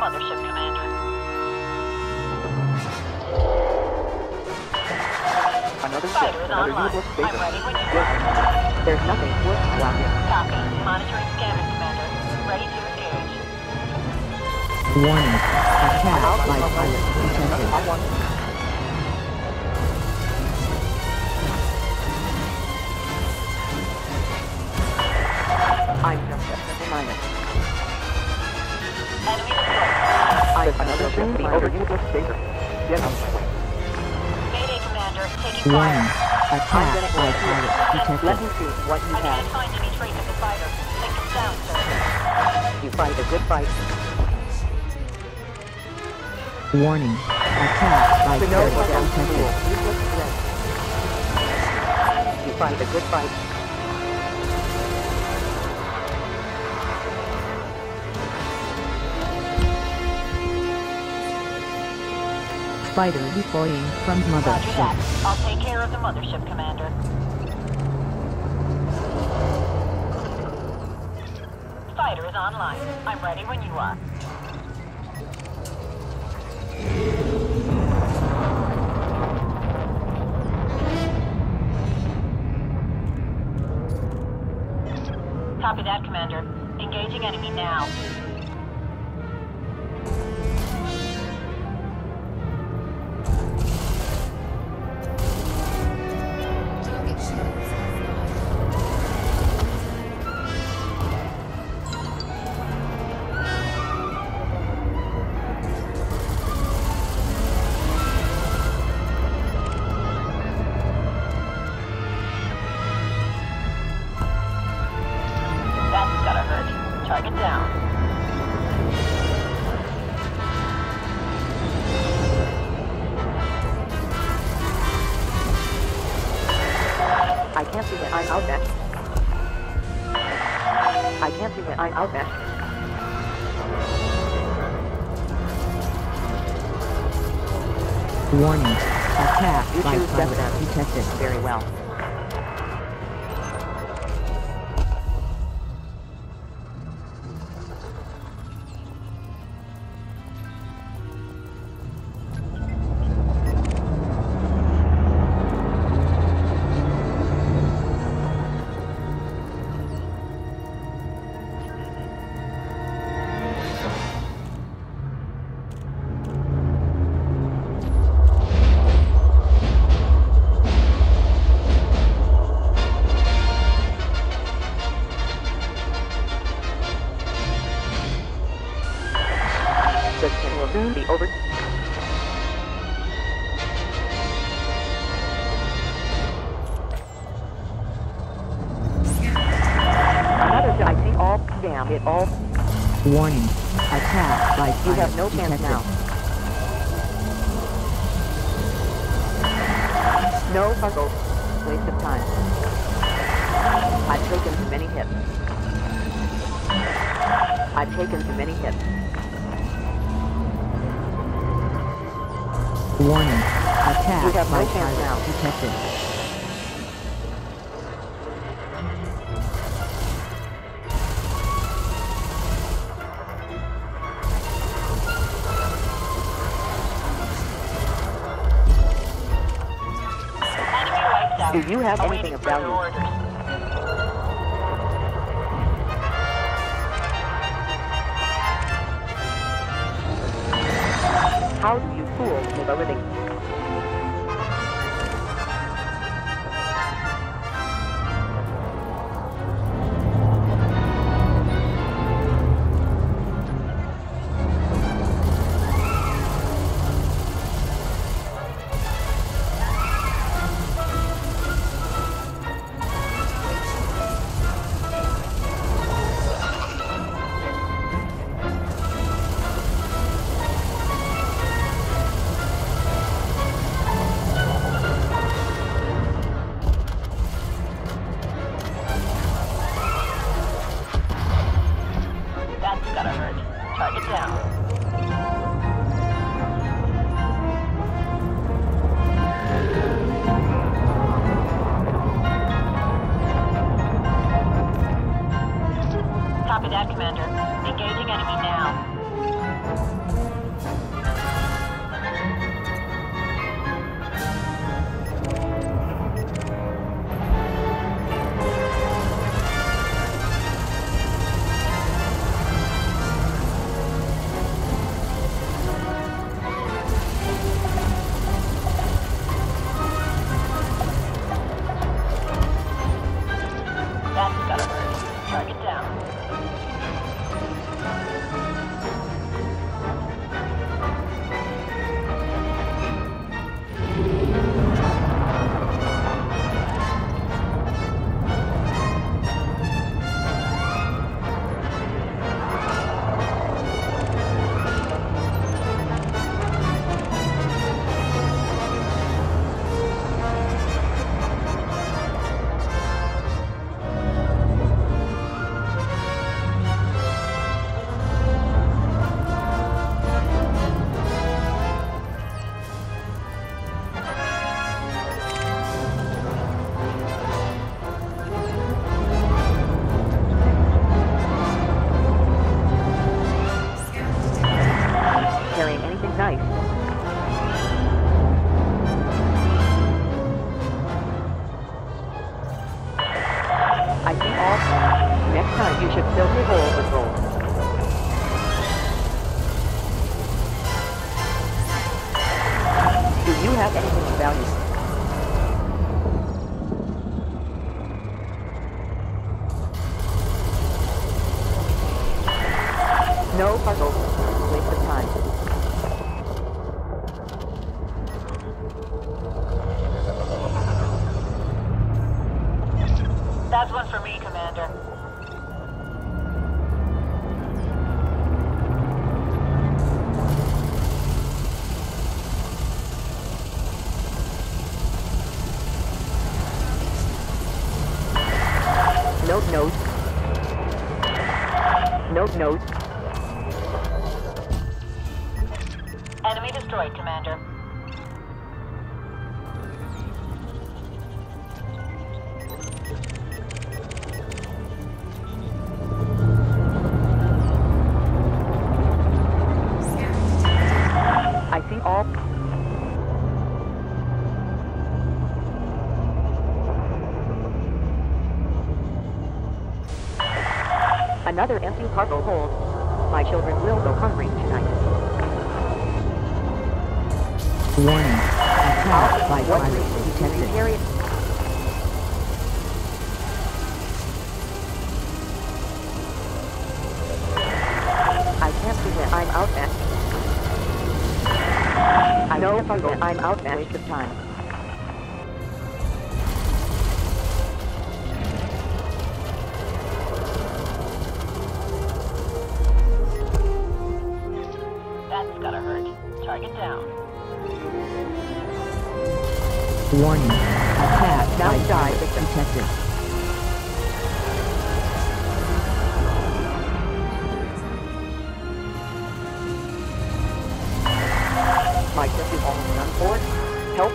mothership, Commander. Another ship, Fighter is another online. useless I'm spacer. ready when you Yes. are. There's nothing worthwhile here. Copy. Monitoring scanners, Commander. Ready to engage. Warning. Attack by pilot detected. I want I'm just a simple miner. Enemy deployed. I'm another ship, another useless spacer. Yes. Mayday, Commander. Taking Warning. fire. Attack by pilot Let detected. me see what you I can't have. find any trace of the fighter. Take him down, sir. You fight a good fight. Warning. Attack by To know pilot what else to do. detected. Useless threat. You fight a good fight. Fighter deploying from Roger mothership. that. I'll take care of the mothership, Commander. Fighter is online. I'm ready when you are. Copy that, Commander. Engaging enemy now. That's gotta hurt. Target down. I can't see that I'm outmatched. I can't see that I'm outmatched. Warning. Attack You by choose pilot Devadan. detected. Very well. The skin will soon be over. Another I see all damn it all. Warning. Attack by You pilot have no chance detected. now. No puzzle. Waste of time. I've taken too many hits. I've taken too many hits. Warning. You Attack have by no chance now. pilot detected. Enemy wiped out. Do you have Awaiting anything of further value? orders. How do you fool with a living? That's gotta hurt. Target down. Copy that, Commander. Engaging enemy now. have anything of value. No cargo. Waste of time. That's one for me, Commander. Note note. Note note. Enemy destroyed, Commander. I think all... Another empty cargo hold. My children will go hungry tonight. Warning. Attack by What pirate reason do you detected. carry it? I can't prevent. I'm outmatched. I know if I'm outmatched. Waste of time. That's gotta hurt. Target down. Warning. Attack Now by die, pirate victim. detected. My ship is almost done for. Help.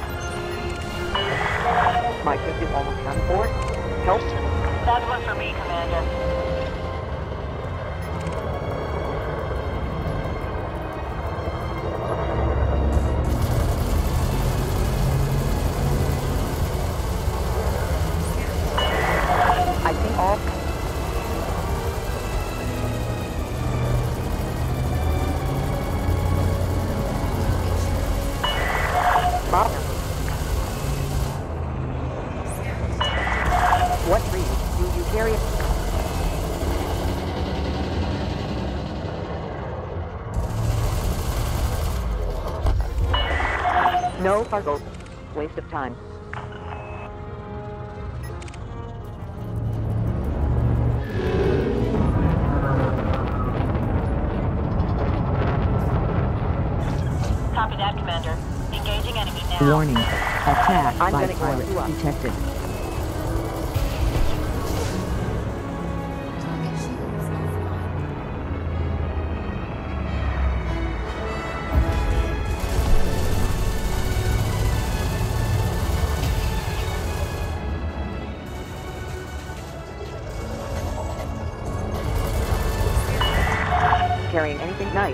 My ship is almost done for. Help. That's one for me, Commander. I think all... Bob. What reason do you carry it? No cargo. Waste of time. Copy that, Commander. Engaging enemy now. Warning. Attack I'm by gonna go pirate you up. detected. Carrying anything nice.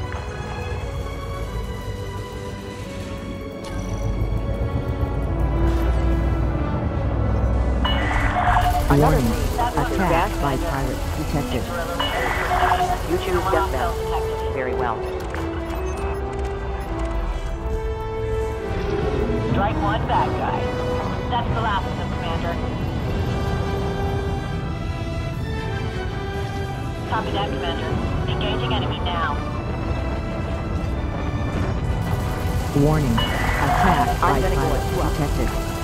Another Warning. reason. Attack by pirate detected. You choose death bell. Very well. Strike one bad guy. That's the last of them, Commander. Copy that, Commander. Engaging enemy now. Warning. Attack by I'm gonna go pirate with you up. detected.